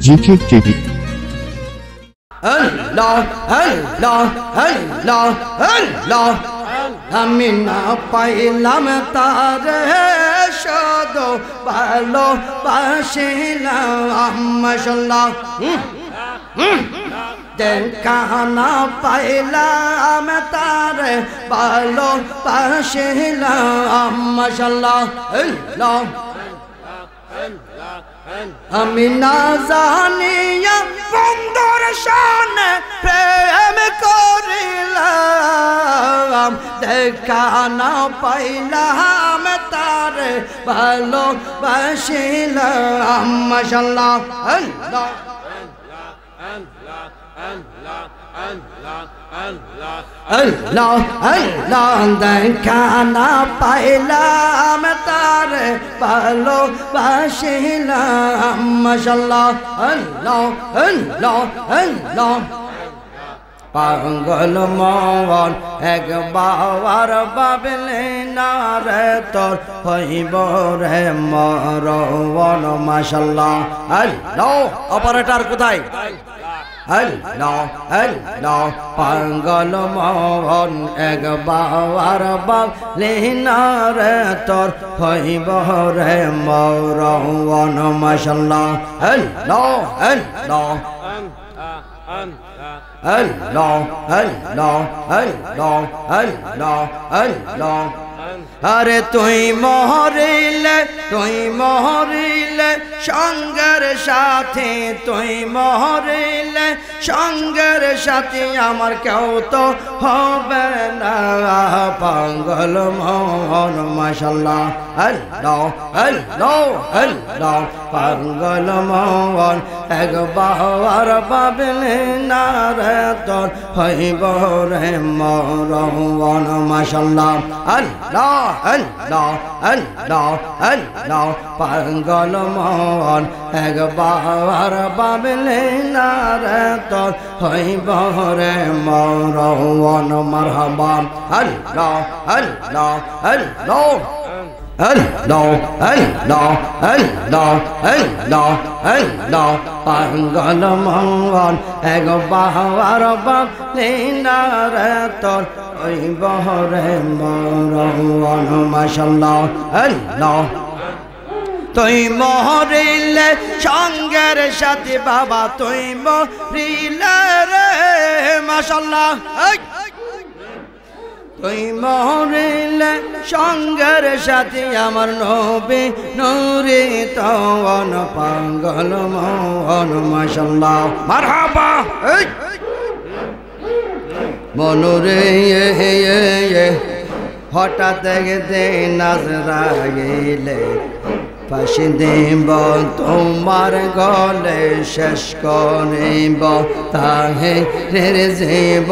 জিকির টিভি। আল্লাহ আল্লাহ আল্লাহ আল্লাহ আমি না পাইলাম তারে শুধু ভালোবাসিলাম মাশাআল্লাহ দেখা না পাইলাম তারে ভালোবাসিলাম মাশাআল্লাহ আল্লাহ আমি না জানিয়া বন্ধুর সামনে প্রেম করিলাম দেখা না পাইলাম তারে ভালোবাসিলাম মাশাআল্লাহ আল্লাহ আল্লাহ আল্লাহ দেখা না পাইলাম তারে ভালোবাসিলাম মাশাআল্লাহ আল্লাহ আল্লাহ আল্লাহ পাগল মন একবার ভাবলে না রে তোর হইব রে মরণ মাশাআল্লাহ আল্লাহ অপারেটর কোথায় আল্লাহ আল্লাহ পাগল মন একবার ভাবলে না রে তোর হইব রে মরণ মাশাআল্লাহ আল্লাহ আল্লাহ Allah, Allah, Allah, Allah, Allah. আরে তুই মহরিলে সঙ্গের সাথে তুই মহরিলে সঙ্গের সাথে আমার কেউ তো হবে না পাগল মন মাশাআল্লাহ আল্লাহ আল্লাহ আল্লাহ পাগল মন একবার ভাবলে না রে তোর হইব রে মরণ মাশাআল্লাহ আল্লাহ আল্লাহ আল্লাহ আল্লাহ পাগল মন একবার ভাবলে না রে তোর হইব রে মরণ মারহাবা আল্লাহ আল্লাহ আল্লাহ Allah, Allah, Allah, Allah, Allah, পাগল মন একবার ভাবলে না রে তোর হইব রে মরণ মাশাআল্লাহ আল্লাহ তুই মহরিলে সঙ্গের সাথে বাবা তুই মহরিলে রে মাশাআল্লাহ তুই মহরিলে সঙ্গের সাথে আমার নবী নূরে তওয়ান পাগল মন মাশাআল্লাহ মারহাবা মনুরে হঠাৎ দেখতে নাজরাইলে ফাঁসি দেব তোমার গলে শেষ করিব তাহে রে জীব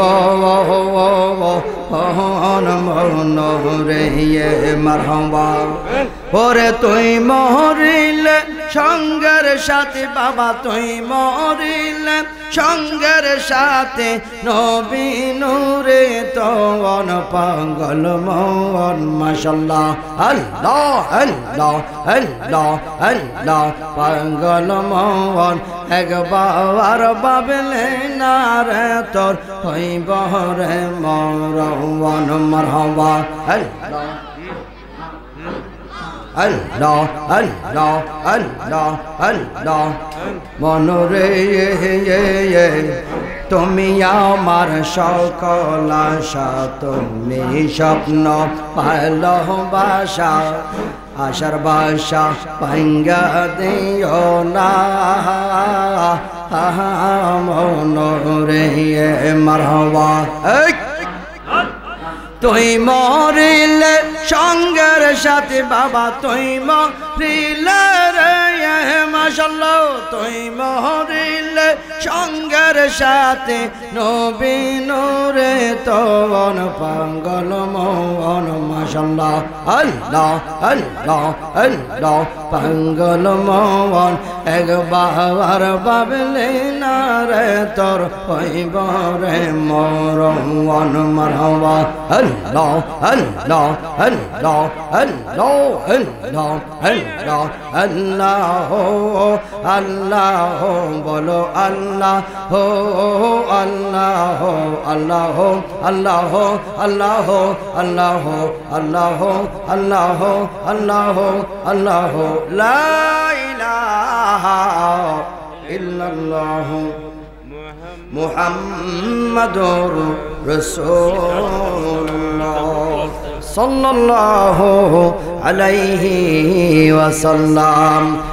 মনুরে মারহাবা ওরে তুই মহরিলে সঙ্গের সাথে বাবা তুই মহরিলে সঙ্গের সাথে নবী নূরে তওয়ান পাগল মন মাশাআল্লাহ আল্লাহ আল্লাহ আল্লাহ আল্লাহ পাগল মন একবার ভাবলে না রে তোর হইব রে মরণ মারহাবা আল্লাহ Allah, Allah, Allah, Allah, মনরে তুমি আমার সকল আশা তুমি স্বপ্ন ভালোবাসা আশার বাসা ভাঙ্গা দিও না মনরে মারহাবা তুই মরিলে সঙ্গের সাথে বাবা তুই মরিলে রে মাশাআল্লাহ তুই মরিলে সঙ্গের সাথে নবী নূরে তন পাগল মন মাশাআল্লাহ আল্লাহ আল্লাহ আল্লাহ পাগল মন একবার ভাবলে না রে তোর হইব রে মরণ মারহাবা আল্লাহ আল্লাহ আল্লাহ আল্লাহ আল্লাহ আল্লাহ আল্লাহ আল্লাহ বলো আল্লাহ হো আল্লাহ আল্লাহ আল্লাহ আল্লাহ আল্লাহ আল্লাহ আল্লাহ আল্লাহ আল্লাহ লা ইলাহা ইল্লাল্লাহ মুহাম্মাদুর রাসূলুল্লাহ সাল্লাল্লাহু আলাইহি ওয়াসাল্লাম।